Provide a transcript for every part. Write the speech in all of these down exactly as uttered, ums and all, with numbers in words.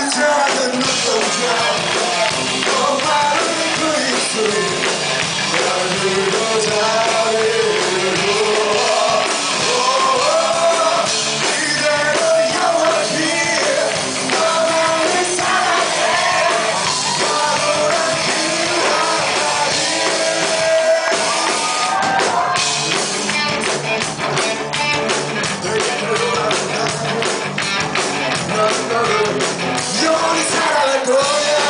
작은 눈동자 너만을 그 입술 나를 잘해줘 이대로 영원히 너만을 사랑해 바보란 난 너를 영원히 사랑할 거야.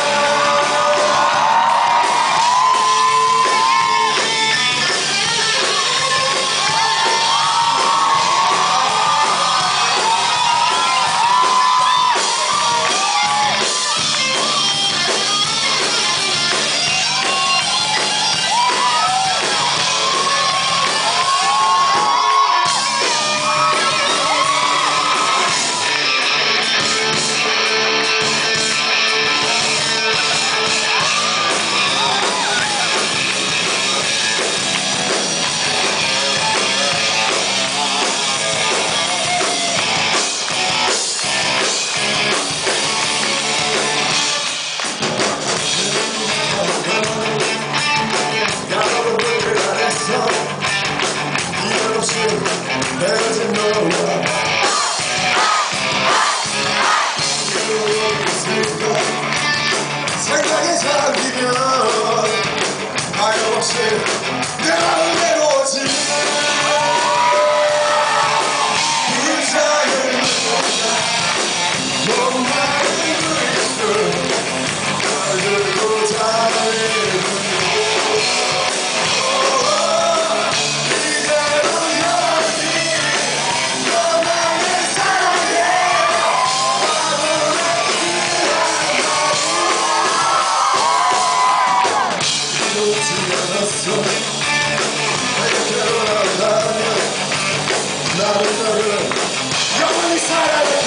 내진 너와 생각에 잠기면 하염없이 내 마음 외로워지네. 그 작은 너만의 그 입술 날 들고 잘해줘. 나는 너를 영원히 사랑해.